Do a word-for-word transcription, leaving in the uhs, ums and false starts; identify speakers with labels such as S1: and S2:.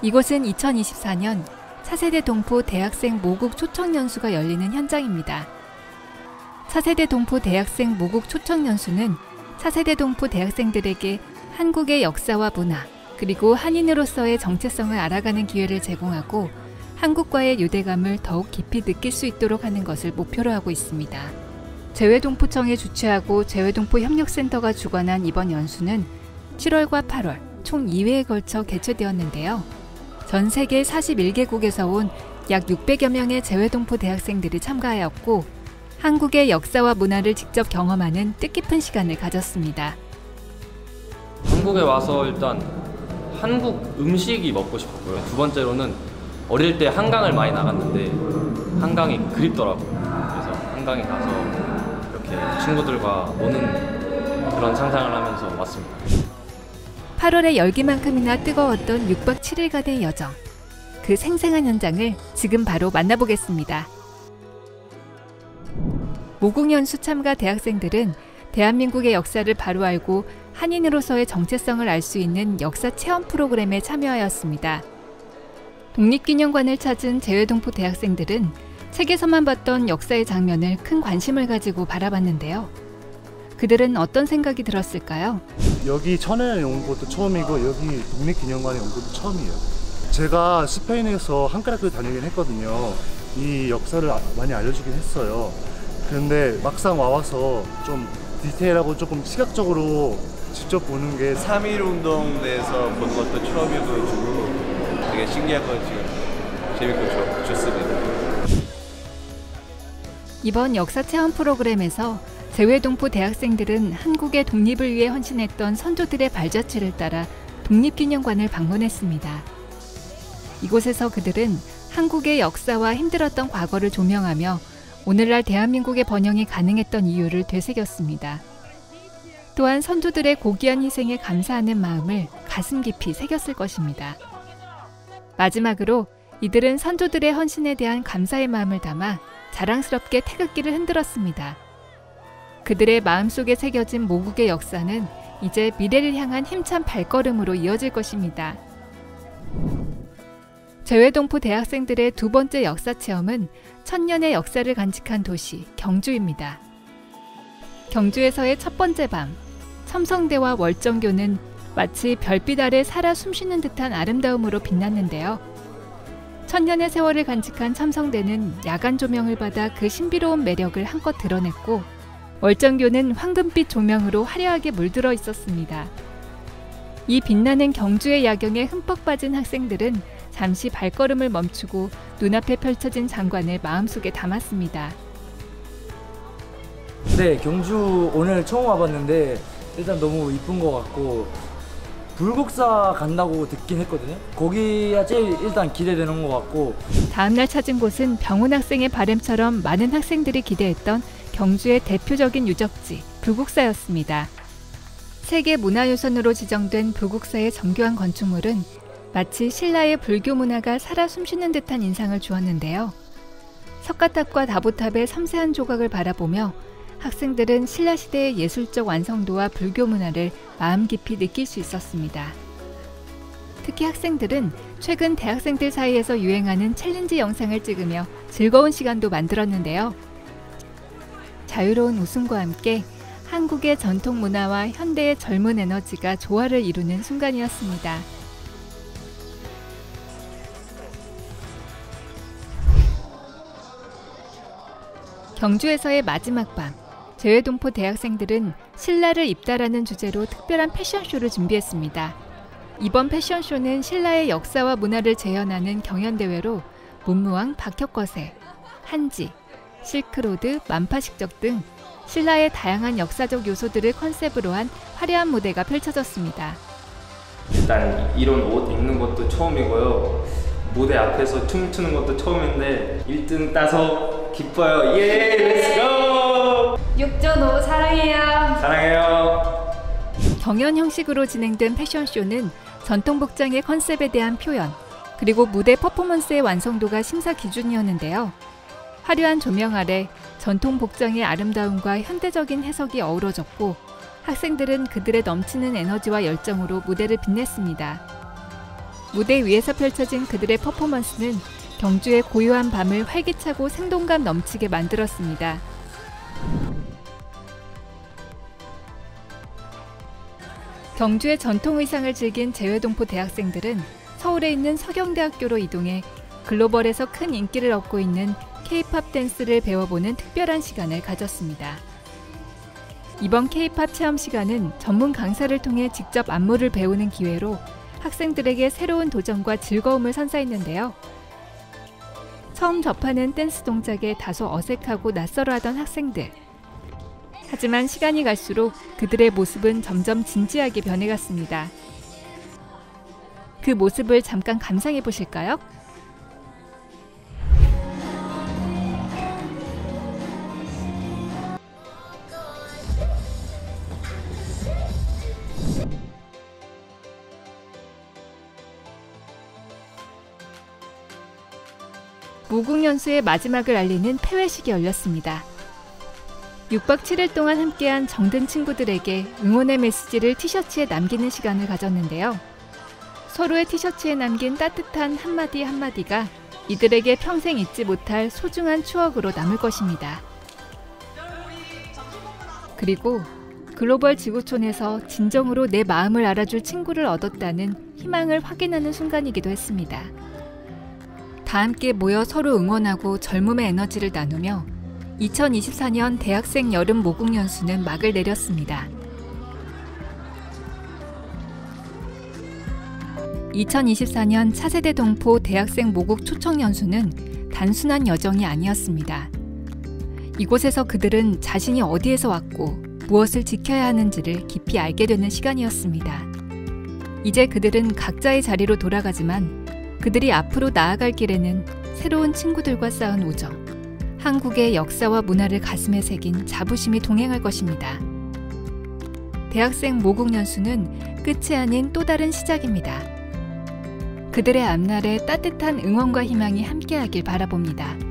S1: 이곳은 이천이십사 년 차세대 동포 대학생 모국 초청연수가 열리는 현장입니다. 차세대 동포 대학생 모국 초청연수는 차세대 동포 대학생들에게 한국의 역사와 문화, 그리고 한인으로서의 정체성을 알아가는 기회를 제공하고 한국과의 유대감을 더욱 깊이 느낄 수 있도록 하는 것을 목표로 하고 있습니다. 재외동포청이 주최하고 재외동포협력센터가 주관한 이번 연수는 칠월과 팔월 총 이 회에 걸쳐 개최되었는데요. 전 세계 사십일 개국에서 온 약 육백여 명의 재외동포 대학생들이 참가하였고 한국의 역사와 문화를 직접 경험하는 뜻깊은 시간을 가졌습니다.
S2: 한국에 와서 일단 한국 음식이 먹고 싶었고요. 두 번째로는 어릴 때 한강을 많이 나갔는데 한강이 그립더라고요. 그래서 한강에 가서 이렇게 친구들과 노는 그런 상상을 하면서 왔습니다.
S1: 팔월의 열기만큼이나 뜨거웠던 육 박 칠 일간의 여정. 그 생생한 현장을 지금 바로 만나보겠습니다. 모국연수 참가 대학생들은 대한민국의 역사를 바로 알고 한인으로서의 정체성을 알 수 있는 역사 체험 프로그램에 참여하였습니다. 독립기념관을 찾은 재외동포 대학생들은 책에서만 봤던 역사의 장면을 큰 관심을 가지고 바라봤는데요. 그들은 어떤 생각이 들었을까요?
S3: 여기 천연에 온 것도 처음이고 여기 독립기념관에 온 것도 처음이에요. 제가 스페인에서 한글학교를 다니긴 했거든요. 이 역사를 많이 알려주긴 했어요. 근데 막상 와서 좀 디테일하고 조금 시각적으로 직접 보는 게
S4: 삼일 운동대에서 본 것도 처음이고 되게 신기하고 지금 재밌고 좋, 좋습니다.
S1: 이번 역사 체험 프로그램에서 재외동포 대학생들은 한국의 독립을 위해 헌신했던 선조들의 발자취를 따라 독립기념관을 방문했습니다. 이곳에서 그들은 한국의 역사와 힘들었던 과거를 조명하며 오늘날 대한민국의 번영이 가능했던 이유를 되새겼습니다. 또한 선조들의 고귀한 희생에 감사하는 마음을 가슴 깊이 새겼을 것입니다. 마지막으로 이들은 선조들의 헌신에 대한 감사의 마음을 담아 자랑스럽게 태극기를 흔들었습니다. 그들의 마음속에 새겨진 모국의 역사는 이제 미래를 향한 힘찬 발걸음으로 이어질 것입니다. 재외동포 대학생들의 두 번째 역사 체험은 천년의 역사를 간직한 도시 경주입니다. 경주에서의 첫 번째 밤, 첨성대와 월정교는 마치 별빛 아래 살아 숨쉬는 듯한 아름다움으로 빛났는데요. 천년의 세월을 간직한 첨성대는 야간 조명을 받아 그 신비로운 매력을 한껏 드러냈고 월정교는 황금빛 조명으로 화려하게 물들어 있었습니다. 이 빛나는 경주의 야경에 흠뻑 빠진 학생들은 잠시 발걸음을 멈추고 눈앞에 펼쳐진 장관을 마음속에 담았습니다.
S5: 네, 경주 오늘 처음 와봤는데 일단 너무 이쁜 것 같고 불국사 간다고 듣긴 했거든요. 거기가 제일 일단 기대되는 것 같고
S1: 다음날 찾은 곳은 병훈 학생의 바램처럼 많은 학생들이 기대했던 경주의 대표적인 유적지 불국사였습니다. 세계 문화유산으로 지정된 불국사의 정교한 건축물은 마치 신라의 불교 문화가 살아 숨쉬는 듯한 인상을 주었는데요. 석가탑과 다보탑의 섬세한 조각을 바라보며 학생들은 신라시대의 예술적 완성도와 불교 문화를 마음 깊이 느낄 수 있었습니다. 특히 학생들은 최근 대학생들 사이에서 유행하는 챌린지 영상을 찍으며 즐거운 시간도 만들었는데요. 자유로운 웃음과 함께 한국의 전통 문화와 현대의 젊은 에너지가 조화를 이루는 순간이었습니다. 경주에서의 마지막 밤, 재외동포 대학생들은 신라를 입다라는 주제로 특별한 패션쇼를 준비했습니다. 이번 패션쇼는 신라의 역사와 문화를 재현하는 경연대회로 문무왕 박혁거세, 한지, 실크로드, 만파식적 등 신라의 다양한 역사적 요소들을 컨셉으로 한 화려한 무대가 펼쳐졌습니다.
S2: 일단 이런 옷 입는 것도 처음이고요. 무대 앞에서 춤추는 것도 처음인데 일 등 따서 기뻐요. 예, 렛츠고!
S6: 육전오 사랑해요.
S2: 사랑해요.
S1: 경연 형식으로 진행된 패션쇼는 전통 복장의 컨셉에 대한 표현, 그리고 무대 퍼포먼스의 완성도가 심사 기준이었는데요. 화려한 조명 아래 전통 복장의 아름다움과 현대적인 해석이 무대 위에서 펼쳐진 그들의 퍼포먼스는 경주의 고요한 밤을 활기차고 생동감 넘치게 만들었습니다. 경주의 전통 의상을 즐긴 재외동포 대학생들은 서울에 있는 서경대학교로 이동해 글로벌에서 큰 인기를 얻고 있는 K-팝 댄스를 배워보는 특별한 시간을 가졌습니다. 이번 K-팝 체험 시간은 전문 강사를 통해 직접 안무를 배우는 기회로 학생들에게 새로운 도전과 즐거움을 선사했는데요. 처음 접하는 댄스 동작에 다소 어색하고 낯설어하던 학생들. 하지만 시간이 갈수록 그들의 모습은 점점 진지하게 변해갔습니다. 그 모습을 잠깐 감상해 보실까요? 무궁연수의 마지막을 알리는 폐회식이 열렸습니다. 육 박 칠 일 동안 함께한 정든 친구들에게 응원의 메시지를 티셔츠에 남기는 시간을 가졌는데요. 서로의 티셔츠에 남긴 따뜻한 한마디 한마디가 이들에게 평생 잊지 못할 소중한 추억으로 남을 것입니다. 그리고 글로벌 지구촌에서 진정으로 내 마음을 알아줄 친구를 얻었다는 희망을 확인하는 순간이기도 했습니다. 다 함께 모여 서로 응원하고 젊음의 에너지를 나누며 이천이십사 년 대학생 여름 모국연수는 막을 내렸습니다. 이천이십사 년 차세대 동포 대학생 모국 초청연수는 단순한 여정이 아니었습니다. 이곳에서 그들은 자신이 어디에서 왔고 무엇을 지켜야 하는지를 깊이 알게 되는 시간이었습니다. 이제 그들은 각자의 자리로 돌아가지만 그들이 앞으로 나아갈 길에는 새로운 친구들과 쌓은 우정, 한국의 역사와 문화를 가슴에 새긴 자부심이 동행할 것입니다. 대학생 모국연수는 끝이 아닌 또 다른 시작입니다. 그들의 앞날에 따뜻한 응원과 희망이 함께하길 바라봅니다.